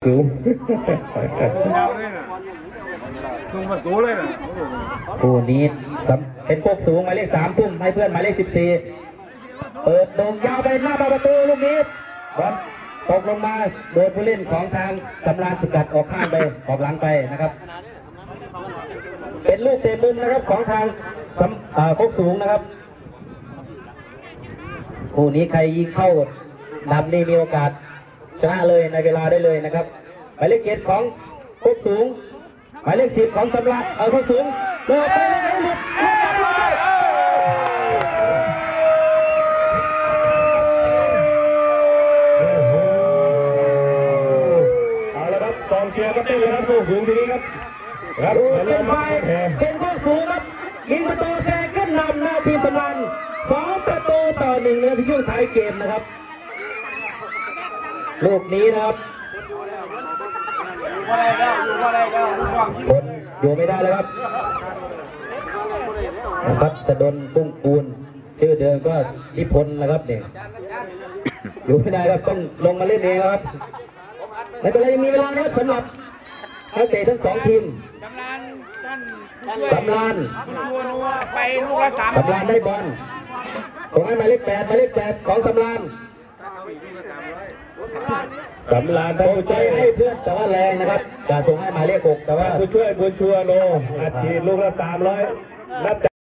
สูงทุ่มประตูเลยนะคู่นี้เป็นพวกสูงหมายเลข3 ทุ่มให้เพื่อนหมายเลข14เปิดโด่งยาวไปหน้าประตูลูกนี้บอลตกลงมาโดยผู้เล่นของทางสำราญสกัดออกข้างไปออกหลังไปนะครับเป็นลูกเตะมุมนะครับของทางโคกสูงนะครับคู่นี้ใครยิงเข้าดำนี่มีโอกาสชนะเลยในเวลาได้เลยนะครับหมายเลข7ของโคกสูงหมายเลข10ของสำราญโคกสูงโดดไปเลยหลุดเอาละครับกองเชียร์ก็เต้นเลยครับโคกสูงทีนี้ครับครับเป็นไฟเป็นโคกสูงครับยิงประตูแซงขึ้นนำหน้าทีมสำราญ2-1ในช่วงท้ายเกมนะครับลูกนี้นะครับคนอยู่ไม่ได้เลยครับนะครับสะดนปุ้งปูนชื่อเดิมก็นิพนธ์นะครับเนี่ยอยู่ไม่ได้ครับต้องลงมาเล่นเองครับไม่เป็นไรยังมีเวลานะครับสำหรับนักเตะทั้ง2 ทีมสำราญไปลูกละ3 สำราญได้บอลของหมายเลข8ของสำราญท่านผู้ช่วยให้เพื่อนแต่ว่าแรงนะครับจะส่งให้หมายเลข6แต่ว่าผู้ช่วยบุญชัวโลอัดฉีดลูกละ300นับ